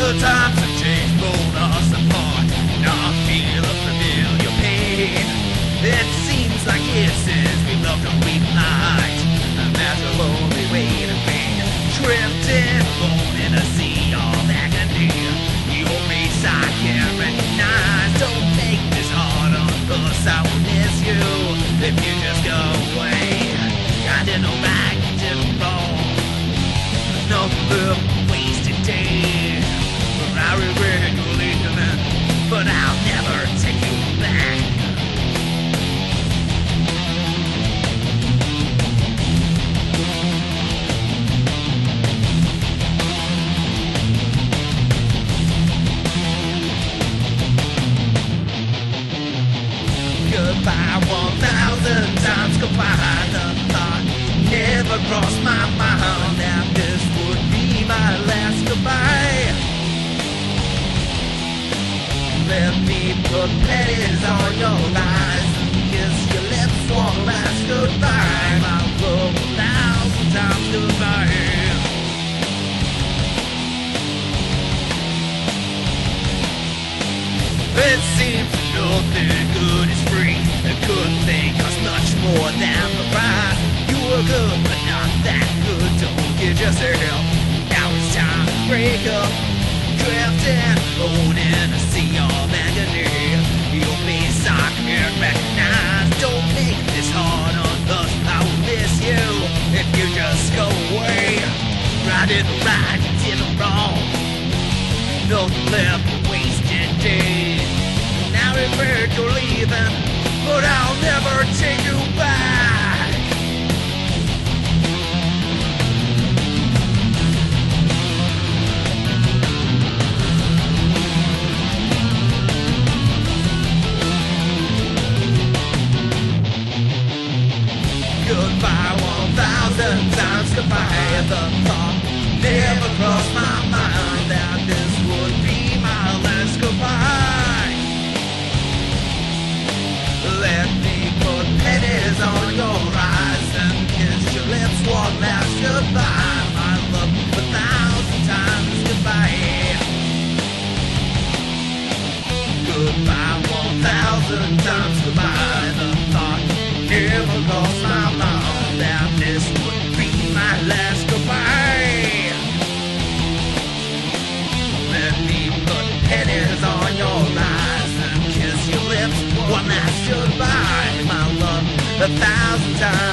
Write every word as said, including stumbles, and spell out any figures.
The times have changed, blown us apart. Now I feel a familiar pain. It seems like years since we loved a week night, and that's a lonely way to be. Drifting alone in a sea of agony. Your face I can't recognize. Don't make this hard on us, I will miss you if you just go away. I didn't know back, didn't wrong. No little wasted day. I regret you leaving, but I'll never take you back. Goodbye one thousand times goodbye. The thought never crossed my mind that this would be my last goodbye. Let me put pennies on your eyes and kiss your lips one last goodbye. My love, a thousand times goodbye. It seems nothing good is free. A good thing costs much more than the price. You were good, but not that good. Don't kid yourself. Now it's time to break up. Drifting, alone in a sea of agony. Your face I can't recognize. Don't make this hard on us, I will miss you if you just go away. Right in the right, you did it wrong. Nothing left but wasted days. Now I regret you're leaving, but I'll never take you back. Goodbye one thousand times goodbye. The thought never crossed my mind that this would be my last goodbye. Let me put pennies on your eyes and kiss your lips one last goodbye. My love, a thousand times goodbye. Goodbye one thousand times goodbye. The thought never crossed my mind that this would be my last goodbye. Let me put pennies on your eyes and kiss your lips one last goodbye. My love, a thousand times